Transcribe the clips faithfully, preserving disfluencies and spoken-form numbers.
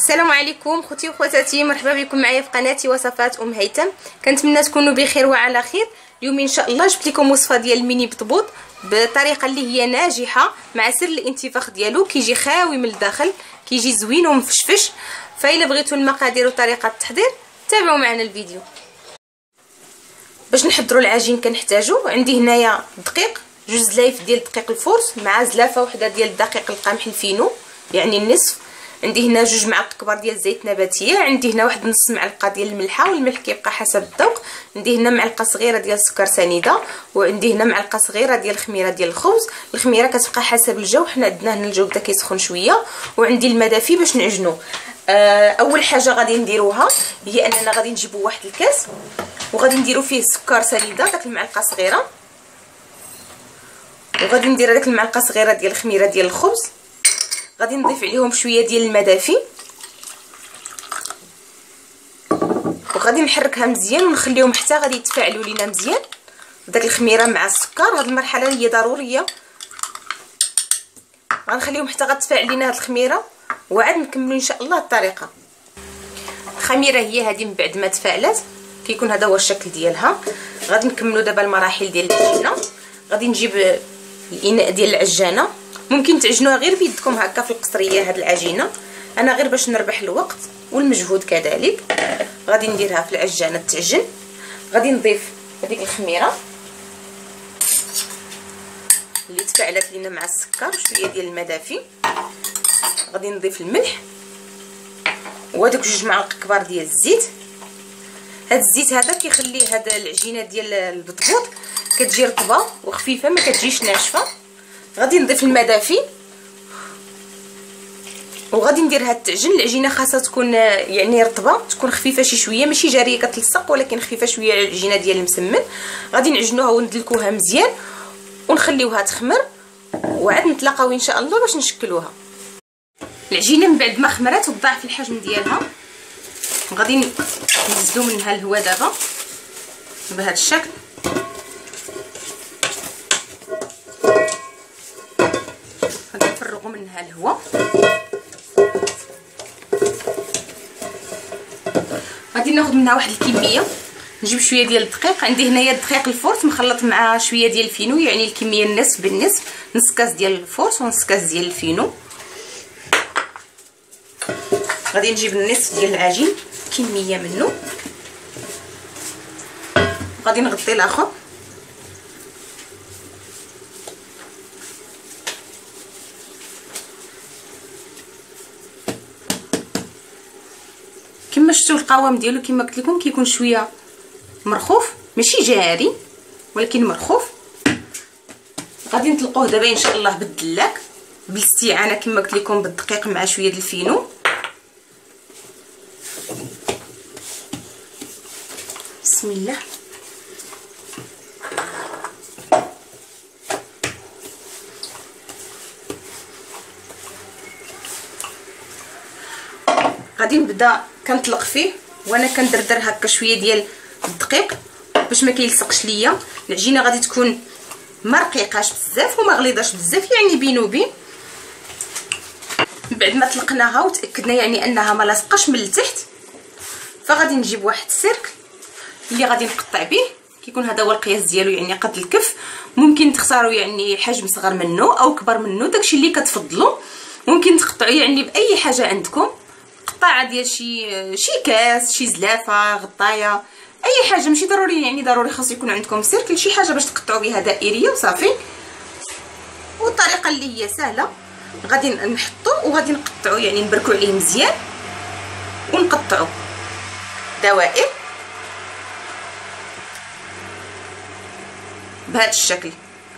السلام عليكم خوتي وخواتاتي، مرحبا بكم معايا في قناتي وصفات ام هيثم. كنتمنى تكونوا بخير وعلى خير. اليوم ان شاء الله جبت لكم وصفه ديال الميني بطبوط بطريقه اللي هي ناجحه، مع سر الانتفاخ ديالو. كيجي خاوي من الداخل، كيجي زوين ومفشفش. فإلا بغيتوا المقادير وطريقه التحضير تابعوا معنا الفيديو. باش نحضروا العجين كنحتاجوا عندي هنايا دقيق، جوج زلايف ديال دقيق الفورس مع زلافه وحده ديال الدقيق القمح الفينو يعني النصف. عندي هنا جوج معالق كبار ديال الزيت نباتيه، عندي هنا واحد نص معلقه ديال الملحه، والملح كيبقى حسب الذوق. عندي هنا معلقه صغيره ديال السكر سنيده، وعندي هنا معلقه صغيره ديال الخميره ديال الخبز. الخميره كتبقى حسب الجو، حنا عندنا هنا الجو بدا كيسخن شويه. وعندي الماء دافي باش نعجنو. آه اول حاجه غادي نديروها هي اننا غادي نجيبو واحد الكاس وغادي نديرو فيه السكر سنيده داك المعلقه صغيره، وغادي ندير هذيك المعلقه صغيره ديال الخميره ديال الخبز. غادي نضيف عليهم شويه ديال الماء دافي وغادي نحركها مزيان ونخليهم حتى غادي يتفاعلوا لينا مزيان داك الخميره مع السكر. هذه المرحله هي ضروريه، غنخليهم حتى غتفاعل لينا هذه الخميره وعاد نكملوا ان شاء الله الطريقه. الخميره هي هذه من بعد ما تفاعلت كيكون هذا هو الشكل ديالها. غادي نكملوا دابا المراحل ديال العجينه. غادي نجيب الاناء ديال العجانه، ممكن تعجنوها غير بيدكم هكا في القصريه. هاد العجينه انا غير باش نربح الوقت والمجهود كذلك. غادي نديرها في العجانه تعجن. غادي نضيف هذيك الخميره اللي تفاعلت لينا مع السكر، شويه ديال الماء دافي. غادي نضيف الملح وهذوك جوج معالق كبار ديال الزيت. هاد الزيت هذا كيخلي هاد العجينه ديال البطبوط كتجي رطبه وخفيفه، ما كتجيش ناشفه. غادي نضيف الماء دافي وغادي نديرها تعجن. العجينه خاصها تكون يعني رطبه، تكون خفيفه شي شويه، ماشي جاريه كتلصق ولكن خفيفه شويه على العجينه ديال المسمن. غادي نعجنوها وندلكوها مزيان ونخليوها تخمر وعاد نتلاقاو ان شاء الله باش نشكلوها. العجينه من بعد ما خمرات وضاعف الحجم ديالها غادي ننزلو منها الهواء دابا بهذا الشكل. غادي نفرغوا منها الهواء. غادي ناخذ منها واحد الكميه، نجيب شويه ديال الدقيق. عندي هنايا الدقيق الفورس مخلط مع شويه ديال الفينو، يعني الكميه النصف بالنصف، نص كاس ديال الفورس ونص كاس ديال الفينو. غادي نجيب النصف ديال العجين كميه منه، غادي نغطي الاخر. كما شفتوا القوام ديالو كما قلت لكم كيكون شويه مرخوف، ماشي جاري ولكن مرخوف. غادي نطلقوه دابا ان شاء الله بالدلاك بالاستعانه كما قلت لكم بالدقيق مع شويه ديال الفينو. بسم الله. غادي نبدا كنطلق فيه وانا كندردر هكا شويه ديال الدقيق باش ما كيلصقش ليا. العجينه غادي تكون ما رقيقاش بزاف وما غليظاش بزاف، يعني بين وبين. من بعد ما طلقناها وتاكدنا يعني انها ما لاصقاش من التحت، فغادي نجيب واحد السيركل اللي غادي نقطع به. كيكون هذا هو القياس ديالو، يعني قد الكف. ممكن تختاروا يعني حجم صغر منه او كبر منه، داكشي اللي كتفضلوا. ممكن تقطعوا يعني باي حاجه عندكم، قطعه ديال شي شي كاس، شي زلافه، غطايه، اي حاجه. ماشي ضروري يعني ضروري خاص يكون عندكم سيركل، شي حاجه باش تقطعوا بها دائريه وصافي. والطريقه اللي هي سهله، غادي نحطوا وغادي نقطعوا، يعني نبركوا عليه مزيان ونقطعوا دوائر بهذا الشكل.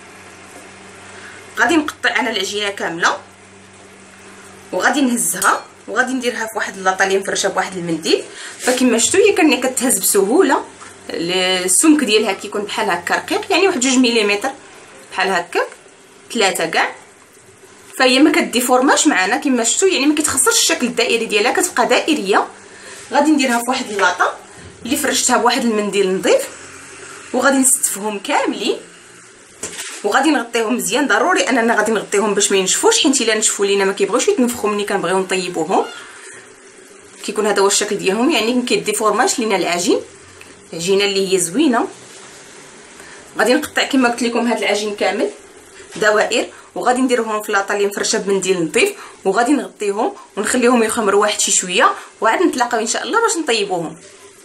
غادي نقطع انا العجينه كامله وغادي نهزها وغادي نديرها في واحد اللاطه اللي مفرشه بواحد المنديل. فكما شفتوا هي كان كتهز بسهوله. السمك ديالها كيكون بحال هكا رقيق، يعني واحد جوج مليمتر بحال هكا، ثلاثه كاع. فهي ما كديفورماش معنا كما شفتوا، يعني ما كيتخسرش الشكل الدائري ديالها، كتبقى دائريه. غادي نديرها في واحد اللاطه اللي فرشتها بواحد المنديل نظيف وغادي نستفهم كاملين وغادي نغطيهم مزيان. ضروري اننا غادي نغطيهم باش ما ينشفوش، حيت الا نشفوا لينا ما كيبغيوش يتنفخوا ملي كنبغيو نطيبوهم. كيكون هذا هو الشكل ديالهم، يعني ما كيديفورماش لينا العجين. عجينه اللي هي زوينه. غادي نقطع كما قلت لكم هذا العجين كامل دوائر، وغادي نديرهم في لاطالي مفرشه بمنديل نظيف، وغادي نغطيهم ونخليهم يخمروا واحد شي شويه، وعاد نتلاقاو ان شاء الله باش نطيبوهم.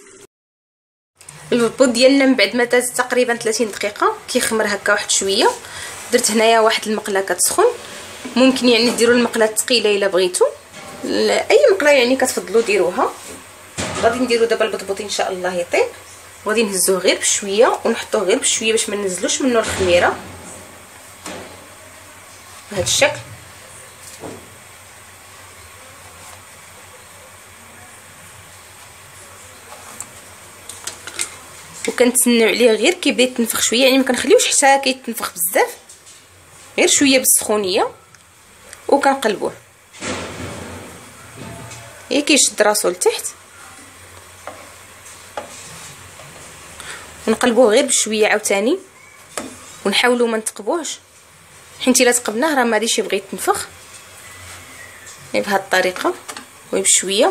البطبوط ديالنا من بعد ما داز تقريبا ثلاثين دقيقه كيخمر هكا واحد شويه. درت هنايا واحد المقله كتسخن، ممكن يعني ديروا المقله الثقيله الا بغيتوا، اي مقله يعني كتفضلوا ديروها. غادي نديروا دابا البطبوط ان شاء الله يطيب، وغادي نهزوه غير بشويه ونحطوه غير بشويه باش ما ننزلوش منه الخميره بهذا الشكل. وكنتسناو عليه غير كيبدا يتنفخ شويه، يعني ما كنخليوش حتى كيتنفخ بزاف، غير شويه بالسخونيه وكنقلبوه. هي كيشد راسو لتحت، ونقلبوه غير بشويه عاوتاني، ونحاولوا ما نتقبوهش، حيت الا تقبناه راه ما غاديش يبغي يتنفخ. بهذه الطريقه وبشويه.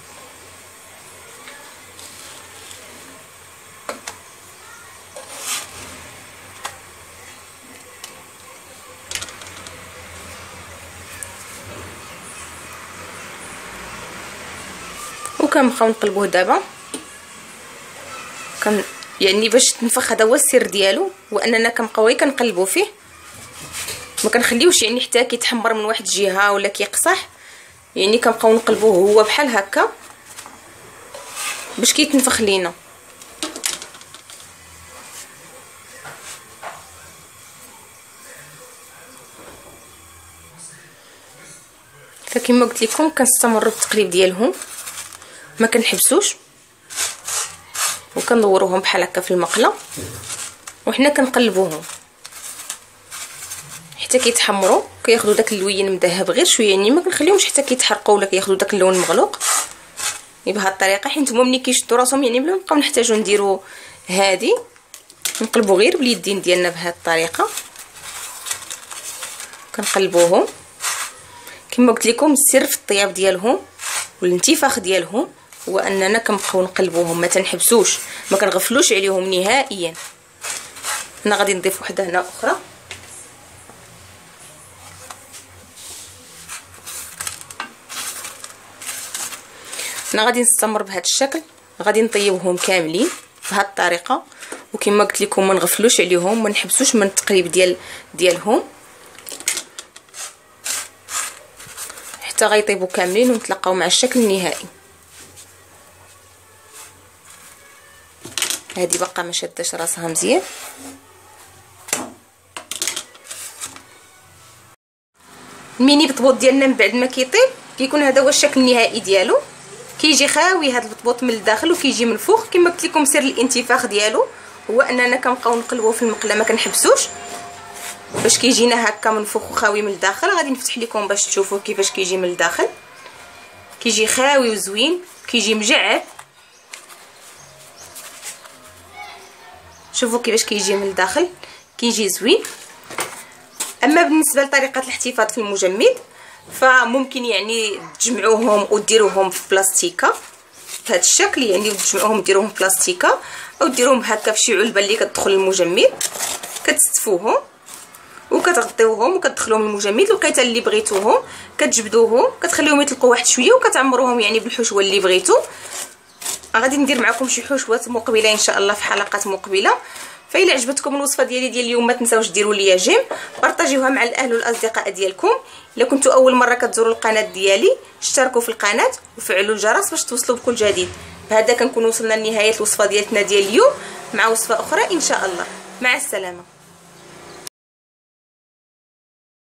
وكنبقاو نقلبوه دابا كن يعني باش تنفخ. هذا هو السر ديالو، هو اننا كنبقاو غير كنقلبوا فيه، ما كنخليوش يعني حتى كيتحمر من واحد الجهه ولا كيقصح، يعني كنبقاو نقلبوه هو بحال هكا باش كيتنفخ لينا. فكما قلت لكم كنستمروا بالتقليب ديالهم، ما كنحبسوش، وكندوروهم بحال هكا في المقله، وحنا كنقلبوهم حتى كيتحمروا، كياخذوا داك اللوين مذهب غير شويه، يعني ما كنخليهمش حتى كيتحرقوا ولا كياخذوا داك اللون المغلوق. بهذه الطريقه حيت هما ملي كيشدوا راسهم يعني بلا ما نبقاو نحتاجوا نديروا هادي، نقلبوا غير باليدين ديالنا بهذه الطريقه. كنقلبوهم كما قلت لكم، السر في الطياب ديالهم والانتفاخ ديالهم هو اننا كنبقاو نقلبوهم، ما تنحبسوش، ما كنغفلوش عليهم نهائيا. انا غادي نضيف وحده هنا اخرى. انا غادي نستمر بهذا الشكل، غادي نطيبهم كاملين بهذه الطريقه، وكما قلت لكم ما نغفلوش عليهم، ما نحبسوش من التقليب ديال ديالهم حتى غيطيبوا كاملين ونتلاقاو مع الشكل النهائي. هذه باقا ما شداش راسها مزيان. الميني بطبوط ديالنا من بعد ما كيطيب كيكون هذا هو الشكل النهائي ديالو. كيجي خاوي هذا البطبوط من الداخل وكيجي من الفوق. كما قلت لكم سر الانتفاخ ديالو هو اننا كنبقاو نقلبوه في المقله، ما كنحبسوش باش كيجينا هكا من الفوق وخاوي من الداخل. غادي نفتح لكم باش تشوفوا كيفاش كيجي من الداخل. كيجي خاوي وزوين، كيجي مجعد. شوفوا كيفاش كيجي من الداخل، كيجي زوين. اما بالنسبه لطريقه الاحتفاظ في المجمد فممكن يعني تجمعوهم وديروهم في بلاستيكه بهذا الشكل، يعني تجمعوهم ديروهم في بلاستيكه او ديروهم هكا في شي علبه اللي كتدخل المجمد، كتستفوهم وكتغطيوهم وكتدخلوهم المجمد. الوقيته اللي بغيتوهم كتجبدوهم، كتخليوهم يطلقوا واحد شويه وكتعمروهم يعني بالحشوه اللي بغيتو. غادي ندير معكم شي حشوات مقبله ان شاء الله في حلقات مقبله. فإلا عجبتكم الوصفه ديالي ديال اليوم ما تنساوش ديروا لي جيم، بارطاجيوها مع الاهل والاصدقاء ديالكم. الا كنتوا اول مره كتزوروا القناه ديالي اشتركوا في القناه وفعلوا الجرس باش توصلوا بكل جديد. بهذا كنكون وصلنا لنهايه الوصفه ديالتنا ديال اليوم، مع وصفه اخرى ان شاء الله. مع السلامه.